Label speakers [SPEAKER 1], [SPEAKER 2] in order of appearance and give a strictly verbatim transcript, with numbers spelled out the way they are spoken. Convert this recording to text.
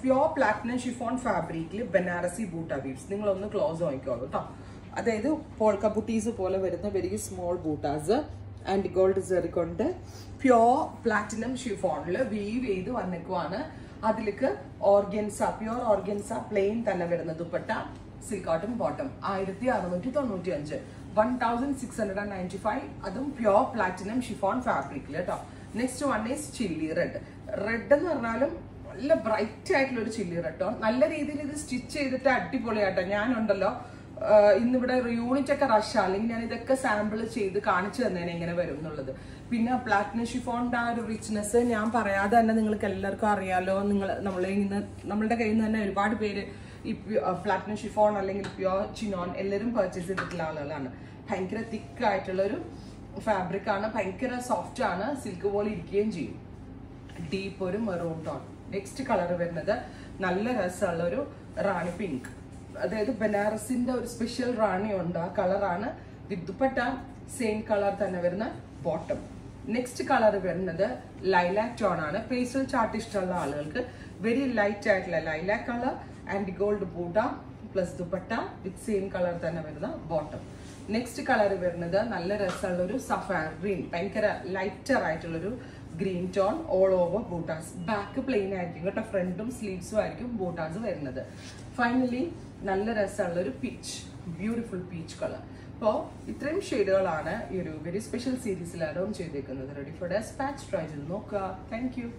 [SPEAKER 1] Pure platinum chiffon ഫാബ്രിക്കിൽ Banarasi buta weaves. നിങ്ങളൊന്ന് close നോക്കിക്കോളൂ കേട്ടോ. അതായത് പോൾക്ക ബുട്ടീസ് പോലെ വരുന്ന വെരി സ്മോൾ ബൂട്ടാസ് ആൻഡ് ഗോൾഡ് സെറി കൊണ്ട് പ്യോർ പ്ലാറ്റിനം ഷിഫോണിൽ വീവ് ചെയ്ത് വന്നിക്കുവാണ്. അതിലേക്ക് ഓർഗൻസ, പ്യോർ ഓർഗൻസ പ്ലെയിൻ തന്നെ വരുന്ന ദുപ്പട്ട, സിൽക്ക് കോട്ടൺ ബോട്ടം. ആയിരത്തി അറുന്നൂറ്റി തൊണ്ണൂറ്റി അഞ്ച് one thousand six hundred and ninety five അതും പ്യോർ പ്ലാറ്റിനം ഷിഫോൺ ഫാബ്രിക്കിൽ കേട്ടോ. Next one is chilli red. Red എന്ന് പറഞ്ഞാലും നല്ല ബ്രൈറ്റ് ആയിട്ടുള്ള ഒരു ചില്ലി റെഡ്. നല്ല രീതിയിൽ ഇത് സ്റ്റിച്ച് ചെയ്തിട്ട് അടിപൊളിയാട്ടോ. ഞാനുണ്ടല്ലോ ഇന്നിവിടെ യൂണിറ്റ് ഒക്കെ റഷ് അല്ലെങ്കിൽ ഞാൻ ഇതൊക്കെ സാമ്പിൾ ചെയ്ത് കാണിച്ചു തന്നേനെ എങ്ങനെ വരും എന്നുള്ളത്. പിന്നെ പ്ലാറ്റിനം ഷിഫോണിന്റെ ആ ഒരു റിച്ച്നെസ് ഞാൻ പറയാതെ തന്നെ നിങ്ങൾക്ക് എല്ലാവർക്കും അറിയാലോ. നിങ്ങൾ നമ്മളെ ഇന്ന് നമ്മളുടെ കയ്യിൽ നിന്ന് തന്നെ ഒരുപാട് പേര് ഈ പ്ലാറ്റിനം ഷിഫോൺ അല്ലെങ്കിൽ പ്യോർ ചിനോൺ എല്ലാവരും പർച്ചേസ് ചെയ്തിട്ടുള്ള ആളുകളാണ്. ഭയങ്കര തിക്ക് ആയിട്ടുള്ള ഒരു ഫാബ്രിക് ആണ്, ഭയങ്കര സോഫ്റ്റ് ആണ്, സിൽക്ക് പോലെ ഇരിക്കുകയും ചെയ്യും. ഡീപ്പ് ഒരു മെറൂൺ ടോൺ. നെക്സ്റ്റ് കളർ വരുന്നത് നല്ല രസമുള്ള ഒരു റാണി പിങ്ക്, അതായത് ബനാറസിന്റെ ഒരു സ്പെഷ്യൽ റാണി ഉണ്ട്, ആ കളറാണ്. വിത്ത് ദുപ്പട്ട സെയിം കളർ തന്നെ വരുന്ന ബോട്ടം. നെക്സ്റ്റ് കളർ വരുന്നത് ലൈലാക് ടോൺ ആണ്. പേസ്റ്റൽ ചാർട്ട് ഇഷ്ടമുള്ള ആളുകൾക്ക് വെരി ലൈറ്റ് ആയിട്ടുള്ള lilac colour and gold buta plus dupatta with same colour തന്നെ വരുന്ന ബോട്ടം. നെക്സ്റ്റ് കളർ വരുന്നത് നല്ല രസമുള്ള ഒരു സഫാർ ഗ്രീൻ, ഭയങ്കര ലൈറ്റർ ആയിട്ടുള്ളൊരു ഗ്രീൻ ടോൺ. ഓൾ ഓവർ ബൂട്ടാസ്. ബാക്ക് പ്ലെയിൻ ആയിരിക്കും കേട്ടോ, ഫ്രണ്ടും സ്ലീവ്സും ആയിരിക്കും ബൂട്ടാസ് വരുന്നത്. ഫൈനലി നല്ല രസമുള്ള ഒരു പീച്ച്, ബ്യൂട്ടിഫുൾ പീച്ച് കളർ. അപ്പോൾ ഇത്രയും ഷെയ്ഡുകളാണ് ഈ ഒരു വെരി സ്പെഷ്യൽ സീരീസിൽ അഡോൺ ചെയ്തേക്കുന്നത്. Ready for dispatch. ട്രൈ ചെയ്ത് നോക്കുക. Thank U.